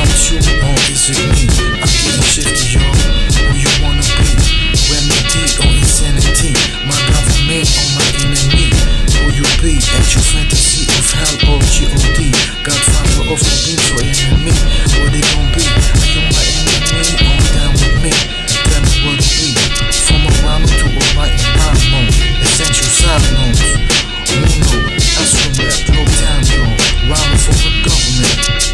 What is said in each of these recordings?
you or is it me? I'm getting shifty, y'all. Who you wanna be? Remedy or insanity? My government or my enemy? Who you be? Ain't you fantasy of hell or God? Godfather of the beat or enemy? What they gon' be? Are you my enemy or down with me? Tell me what it be. From a rhyming to a writing rhyme mode. Essential side notes. Uno, that's from that low time, yo. Rhyming for the government.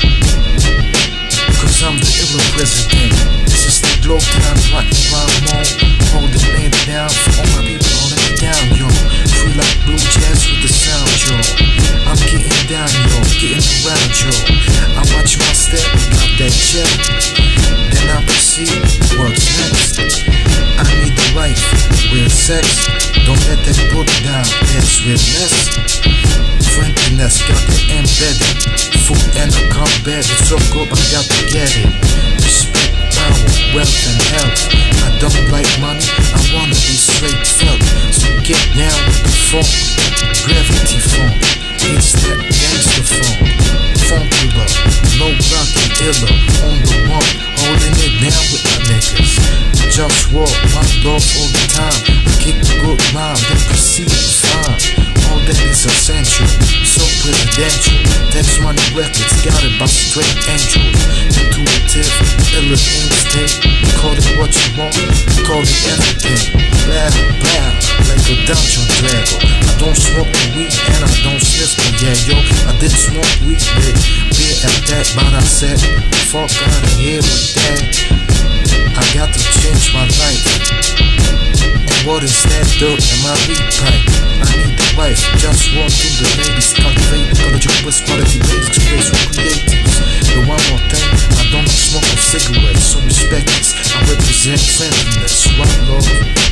Cause I'm the illa president. This is the glow time, writing rhyme mode. Holding it down for all my people holding it down, yo. Free like blue jazz with the sound, yo. I'm getting down, yo, getting around, yo. I watch my step, got that check. Then I proceed, what's next? I need the wife, real sex. Don't let that book down, that's realness. Friendliness, got it embedded. Food and a cup bed, it's so good, I got to get it. Respect, power, wealth and health. I don't like money, I wanna be straight felt. So get down with the funk, gravity funk. It's that gangster funk. Funkula, no rockin' illa. On the one, holding it down with my niggas. JustWar, OneLove all the time. I kick a good rhyme, then proceed to find. All that is essential, so presidential. Text Money Records, got it by straight angels. Intuitive, illa instinct. Call it what you want, call it everything. Blah, blah, like a dungeon dragon. I don't smoke the weed and I don't sniff the yo. I did smoke weed, beer at that, but I said, fuck out of here with that. I got to change my life. And what is that dirt in my weed pipe? I need the wife, JustWar to the ladies. Cultivate the college of West quality ladies to raise for creatives. The one more thing, I don't smoke of cigarettes, so respect this. I represent friendliness, OneLove.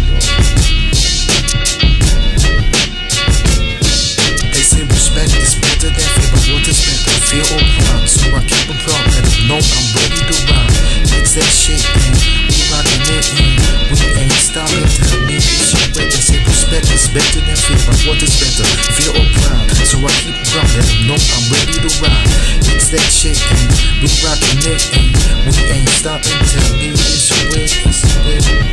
They say respect is better than fear, but what is better? Fear or pride? So I keep them proud, let them know I'm ready to rhyme. It's that shit, man. We rockin' it, and we ain't stopping. Tell me it's your way. They say respect is better than fear, but what is better? Fear or pride? So I keep them proud, let them know I'm ready to rhyme. It's that shit, and we rockin' it, and we ain't stopping. Tell me it's your way.